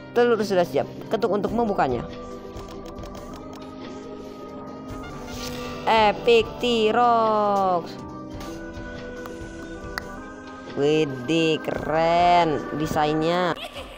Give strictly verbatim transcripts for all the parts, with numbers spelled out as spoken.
Telur sudah siap, ketuk untuk membukanya. Epic T-Rox. Widih, keren desainnya.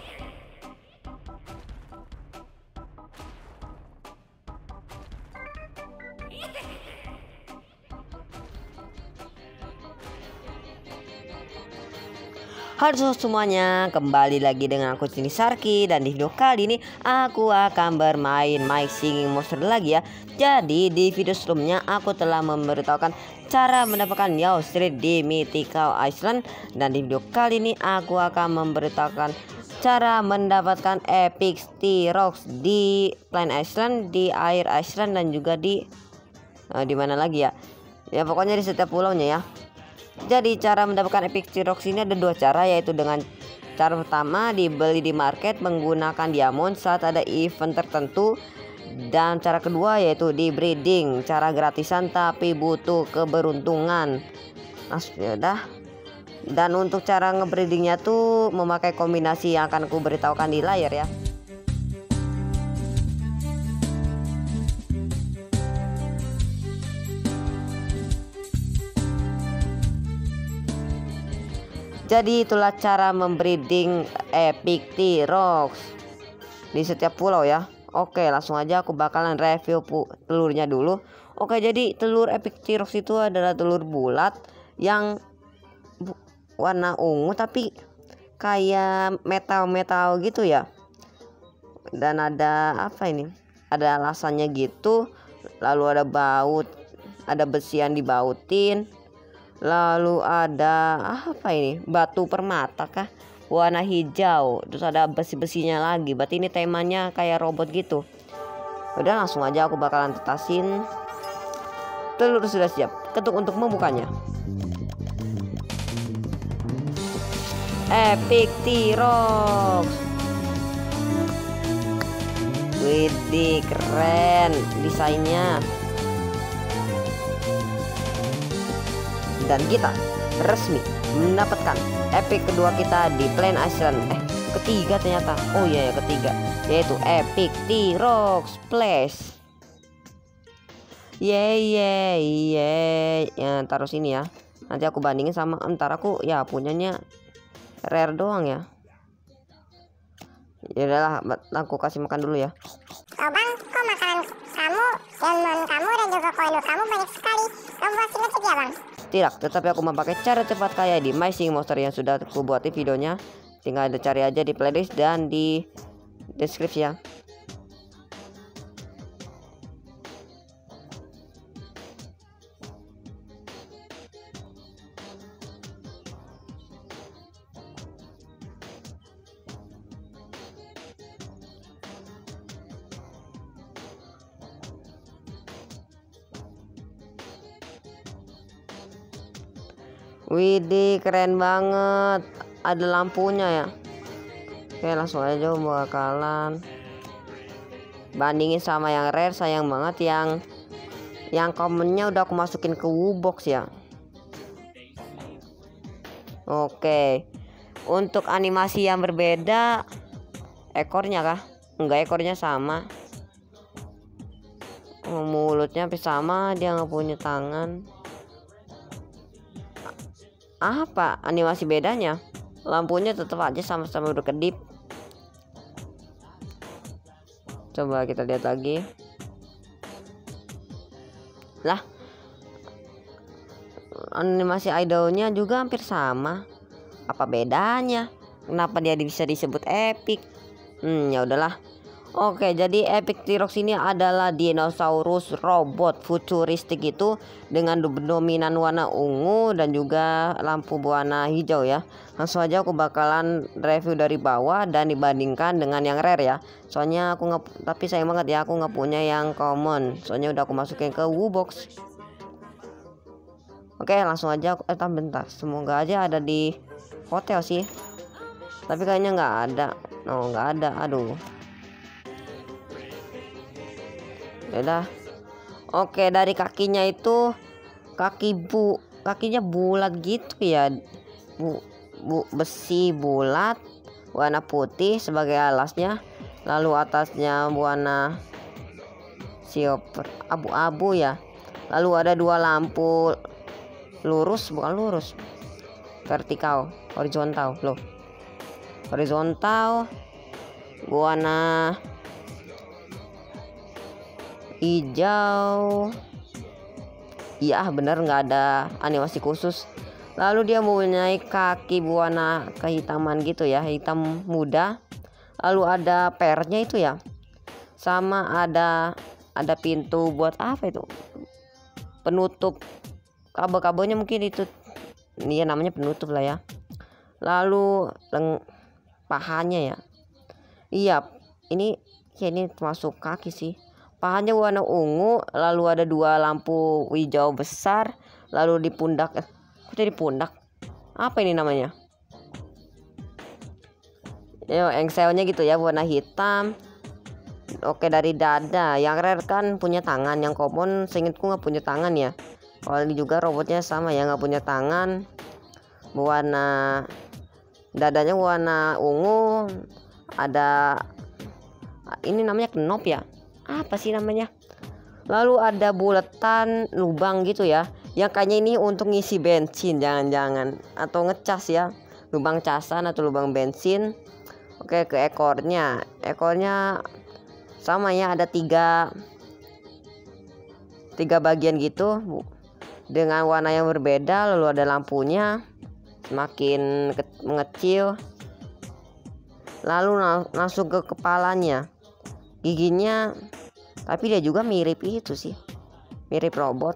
Halo semuanya, kembali lagi dengan aku Cini Sarki. Dan di video kali ini aku akan bermain My Singing Monster lagi ya. Jadi di video sebelumnya aku telah memberitahukan cara mendapatkan Yow Street di Mythical Island. Dan di video kali ini aku akan memberitahukan cara mendapatkan Epic T-Rox di Plain Island, di Air Island, dan juga di uh, di mana lagi ya. Ya pokoknya di setiap pulaunya ya. Jadi cara mendapatkan Epic T-Rox ini ada dua cara, yaitu dengan cara pertama dibeli di market menggunakan diamond saat ada event tertentu, dan cara kedua yaitu di breeding, cara gratisan tapi butuh keberuntungan. Nah sudah. Dan untuk cara ngebreedingnya tuh memakai kombinasi yang akan aku beritahukan di layar ya. Jadi itulah cara membreeding Epic T-Rox di setiap pulau ya. Oke, langsung aja aku bakalan review telurnya dulu. Oke, jadi telur Epic T-Rox itu adalah telur bulat yang warna ungu tapi kayak metal-metal gitu ya. Dan ada apa ini? Ada alasannya gitu. Lalu ada baut, ada besi yang dibautin. Lalu ada apa ini, batu permata kah, warna hijau, terus ada besi-besinya lagi. Berarti ini temanya kayak robot gitu. Udah, langsung aja aku bakalan tetasin. Telur sudah siap, ketuk untuk membukanya. Epic T-Rox. Widih, keren desainnya. Dan kita resmi mendapatkan epic kedua kita di Plain Island. Eh ketiga ternyata. Oh iya ya ketiga, yaitu Epic T-Rox Place. Yeay yeay yeay. Ya taruh sini ya. Nanti aku bandingin sama entar aku ya punyanya rare doang ya. Ya udahlah, aku kasih makan dulu ya. Oh bang, kok makanan kamu, diamond kamu dan juga koin kamu banyak sekali. Kamu pasti ngecek ya bang? Tidak, tetapi aku memakai cara cepat kaya di My Singing Monster yang sudah aku buat di videonya. Tinggal cari aja di playlist dan di deskripsi ya. Widih, keren banget. Ada lampunya ya. Oke, langsung aja bakalan bandingin sama yang rare. Sayang banget yang yang commonnya udah aku masukin ke Woobox ya. Oke, untuk animasi yang berbeda, ekornya kah? Enggak, ekornya sama. Mulutnya hampir sama, dia nggak punya tangan. Apa animasi bedanya? Lampunya tetap aja sama-sama berkedip. Coba kita lihat lagi. Lah, animasi idolnya juga hampir sama. Apa bedanya? Kenapa dia bisa disebut epic? Hmm, ya udahlah. Oke, jadi Epic T-Rox ini adalah dinosaurus robot futuristik itu dengan dominan warna ungu dan juga lampu berwarna hijau ya. Langsung aja aku bakalan review dari bawah dan dibandingkan dengan yang rare ya. Soalnya aku nggak, tapi sayang banget ya aku nggak punya yang common. Soalnya udah aku masukin ke Woobox. Oke, langsung aja aku, eh bentar, semoga aja ada di hotel sih. Tapi kayaknya nggak ada. Oh, nggak ada. Aduh. Yaudah. Oke, dari kakinya itu kaki bu kakinya bulat gitu ya. Bu, bu besi bulat, warna putih sebagai alasnya, lalu atasnya warna silver abu-abu ya. Lalu ada dua lampu lurus, bukan lurus, vertikal, horizontal loh, horizontal warna hijau. Iya bener, nggak ada animasi khusus. Lalu dia mempunyai kaki berwarna kehitaman gitu ya, hitam muda. Lalu ada pernya itu ya, sama ada ada pintu buat apa itu, penutup kabel-kabelnya mungkin itu, ini ya namanya penutup lah ya. Lalu leng pahanya ya, iya ini ya ini termasuk kaki sih. Pahanya warna ungu, lalu ada dua lampu hijau besar, lalu di pundak, eh, kok jadi pundak? Apa ini namanya? Yo, engselnya gitu ya, warna hitam. Oke, dari dada. Yang rare kan punya tangan, yang common seingetku nggak punya tangan ya. Kalau ini juga robotnya sama ya, nggak punya tangan. Warna dadanya warna ungu. Ada ini namanya knop ya. Apa sih namanya? Lalu ada buletan lubang gitu ya, yang kayaknya ini untuk ngisi bensin, jangan-jangan, atau ngecas ya, lubang casan atau lubang bensin. Oke, ke ekornya, ekornya sama ya, ada tiga tiga bagian gitu dengan warna yang berbeda. Lalu ada lampunya semakin mengecil. Lalu langsung ke kepalanya, giginya, tapi dia juga mirip itu sih, mirip robot.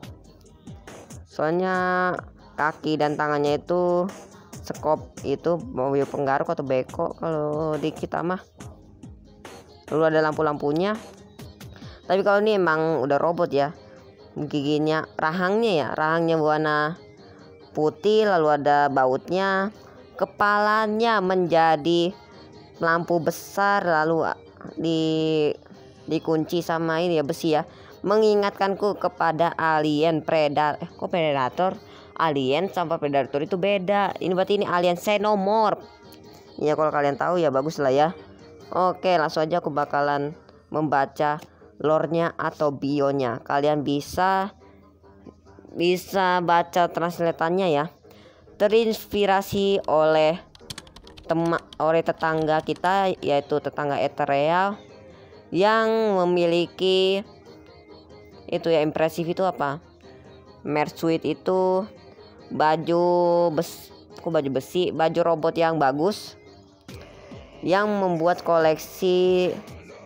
Soalnya kaki dan tangannya itu sekop itu mobil penggaruk atau beko kalau di kita mah. Lalu ada lampu-lampunya. Tapi kalau ini emang udah robot ya. Giginya, rahangnya ya, rahangnya warna putih, lalu ada bautnya. Kepalanya menjadi lampu besar, lalu di dikunci sama ini ya, besi ya, mengingatkanku kepada alien predator. Eh, kok predator? Alien sama predator itu beda. Ini berarti ini alien xenomorph. Ya kalau kalian tahu ya bagus lah ya. Oke, langsung aja aku bakalan membaca lore-nya atau bio-nya. Kalian bisa bisa baca translatannya ya. Terinspirasi oleh tema oleh tetangga kita, yaitu tetangga Ethereal yang memiliki itu ya, impresif itu apa, mersuit itu baju bes kok baju besi, baju robot yang bagus, yang membuat koleksi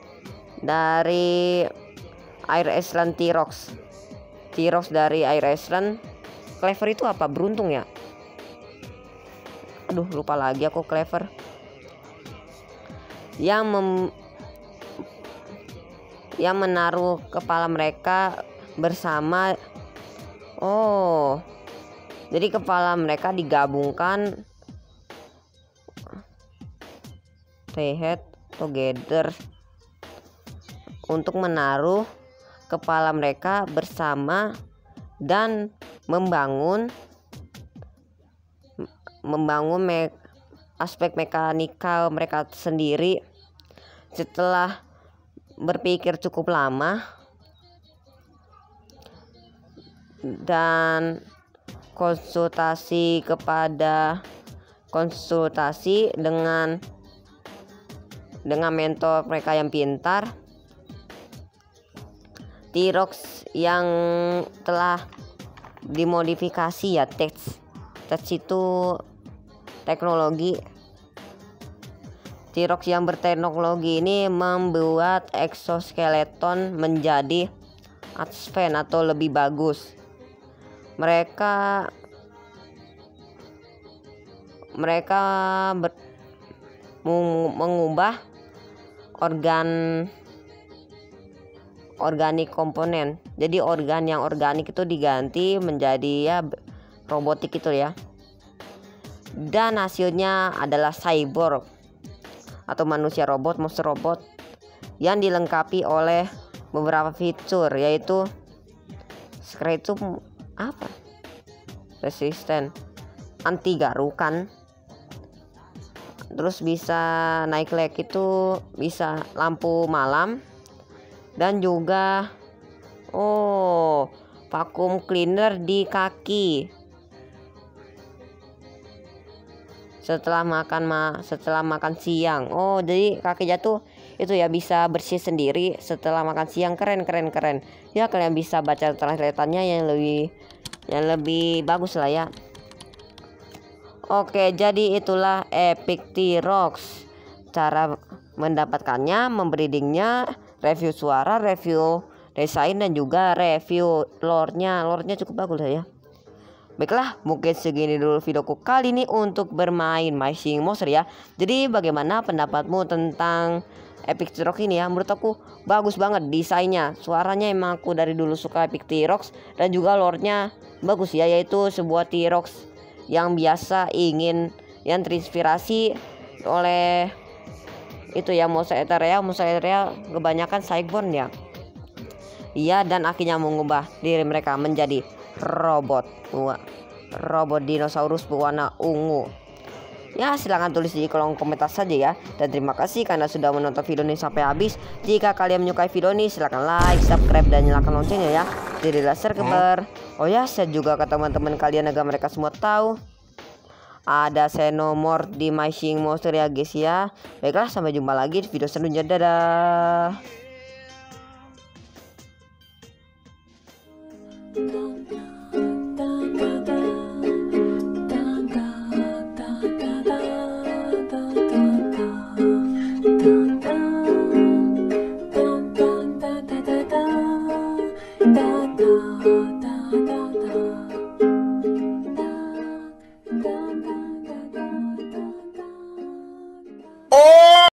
dari Air Island T-Rox T-Rox dari Air Island. Clever itu apa, beruntung ya, aduh lupa lagi aku. Clever yang mem yang menaruh kepala mereka bersama. Oh, jadi kepala mereka digabungkan, rehead together, untuk menaruh kepala mereka bersama dan membangun membangun me aspek mekanikal mereka sendiri. Setelah berpikir cukup lama dan konsultasi kepada konsultasi dengan dengan mentor mereka yang pintar, T-Rox yang telah dimodifikasi ya, teks teks itu teknologi. T-Rox yang berteknologi ini membuat exoskeleton menjadi advance atau lebih bagus. Mereka mereka ber, mengubah organ organik komponen. Jadi organ yang organik itu diganti menjadi ya robotik itu ya. Dan hasilnya adalah cyborg atau manusia robot, monster robot yang dilengkapi oleh beberapa fitur, yaitu itu apa? Resisten, anti garukan, terus bisa naik leg itu bisa lampu malam, dan juga oh vacuum cleaner di kaki setelah makan ma setelah makan siang. Oh jadi kaki jatuh itu ya bisa bersih sendiri setelah makan siang. Keren keren keren ya, kalian bisa baca translatannya yang lebih yang lebih bagus lah ya. Oke, jadi itulah Epic T-Rox. Cara mendapatkannya, membreedingnya, review suara, review desain, dan juga review lore-nya. Lore-nya cukup bagus lah ya. Baiklah, mungkin segini dulu videoku kali ini untuk bermain My Singing Monster ya. Jadi bagaimana pendapatmu tentang Epic T-Rox ini ya? Menurut aku bagus banget desainnya, suaranya emang aku dari dulu suka Epic T-Rox, dan juga lore-nya bagus ya, yaitu sebuah T-Rox yang biasa ingin yang terinspirasi oleh itu ya Monster Ethereal. Monster Ethereal kebanyakan Cyborn ya. Iya, dan akhirnya mengubah diri mereka menjadi robot Wah, robot dinosaurus berwarna ungu. Ya, silahkan tulis di kolom komentar saja ya. Dan terima kasih karena sudah menonton video ini sampai habis. Jika kalian menyukai video ini, silahkan like, subscribe, dan nyalakan loncengnya ya. Jadi laser keber. Oh ya, saya juga ke teman-teman kalian agar mereka semua tahu ada Xenomorph di My Singing Monster ya guys ya. Baiklah, sampai jumpa lagi di video selanjutnya. Dadah.